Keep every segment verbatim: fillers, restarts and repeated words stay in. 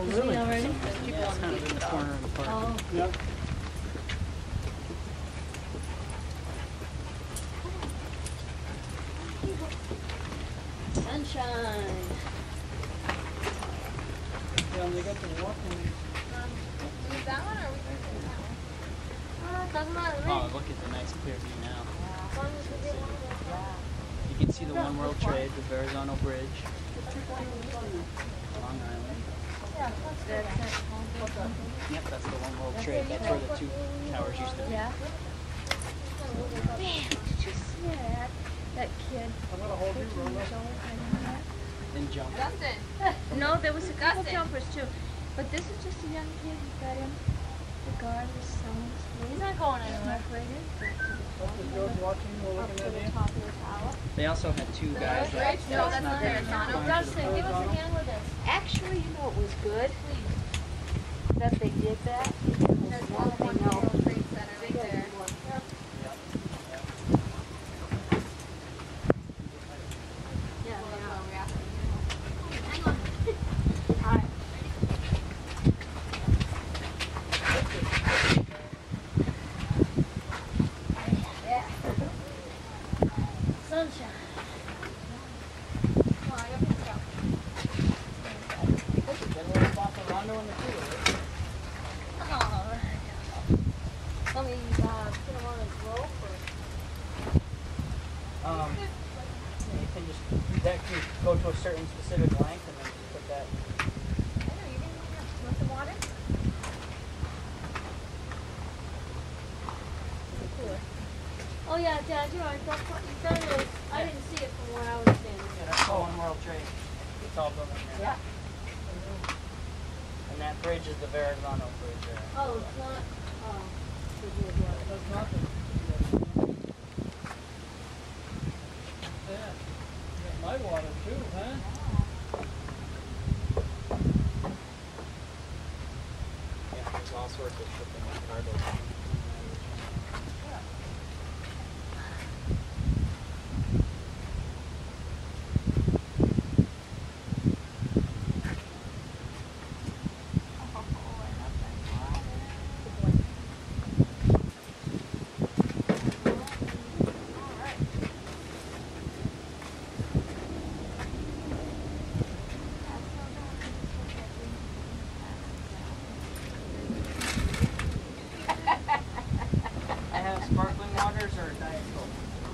really? Already? Yeah, it's kind of in the corner of the park. Oh. Yep. Sunshine. Yeah, they got the walking. Um, use that one or we can use that one? Oh, it doesn't matter to me. Oh, look at the nice clear view now. As long as we get one of those. You can see the One World Trade, the Verrazano Bridge, Long Island. Yeah, that's good. Yep, that's the One World Trade. That's where the two towers used to be. Yeah. Man, did you see that? That kid. I'm gonna hold you, Rolo. And jump. Dustin. No, there was a couple Dustin. jumpers too. But this is just a young kid who got him. The guard was selling his He's not going anywhere. right in. Up to the top of the tower. They also had two guys. Bridge? That, No, that's that's not not there. Verrazano. Going to the Dustin, give us a Verrazano. hand with this. Actually, you know, it was good that they did that. There's one One World Trade Center right there. Yeah, Hold on, yeah. hold on, we have to- Hang on. All right. Yeah. Sunshine. Come on, I gotta pick it up. Get a little spot for Rondo in the cooler. Oh, let me uh, put him on his rope or... Um, you can just, that can go to a certain specific length and then just put that. I know, you didn't even have, want some water? Oh yeah, Dad, you're right. That's what you've done is, I didn't see it from where I was standing. Yeah, that's the One World Trade. It's all built in there. Yeah. And that bridge is the Verrazano Bridge there. Oh, it's not, oh. That's nothing. Yeah. My water too, huh? Yeah, there's all sorts of shipping and cargo. I have sparkling waters or Diet Coke?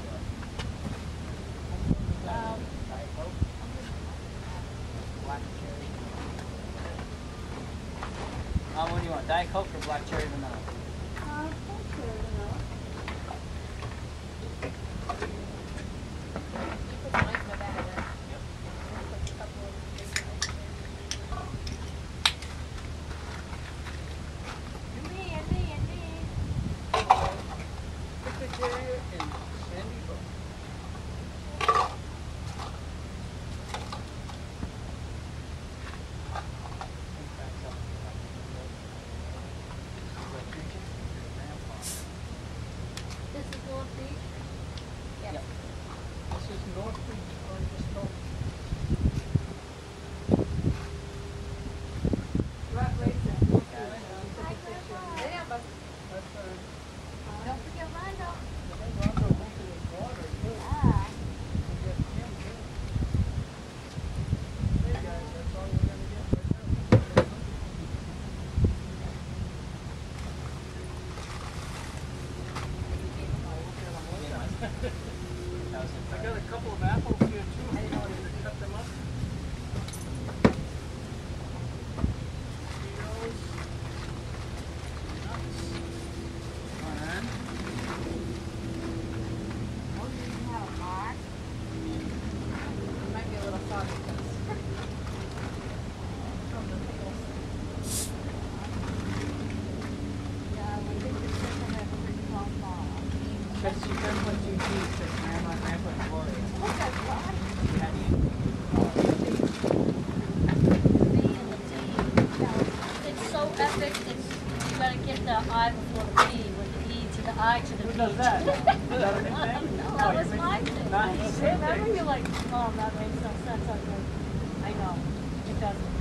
Um, Diet Coke? Black cherry. Uh, what do you want, Diet Coke or black cherry vanilla? uh, thank you, you know. Put some ice in the bag then. Put a couple of things in there. And me, and me, and me. Secretariat and Sandy Hook. This is North Beach. Yes. This is North Beach, or just North. Right, right there. North Yeah. Beach. Hi, Grandpa. Yeah, but That's, uh, don't forget Rondo. I think Rondo went to his water, too. Yeah. We get him, too. Hey, guys, that's all we're gonna get right now. I got a couple of apples here too. I didn't know to cut them up. Tomatoes. Nuts. Fun. It might be a little soggy because from the pickles. Yeah, we think it's gonna have a pretty long fall. Because you can put two cheese because Grandma, Grandpa, and Gloria. Look at that. You had to B and the D. It's so epic, it's, you gotta get the I before the P, with the E to the I to the Who P. does that? Is that a new thing? No, Oh, that you're was making- my thing. Nice. Remember you're like, oh, that makes no sense. I was like, I know, it doesn't.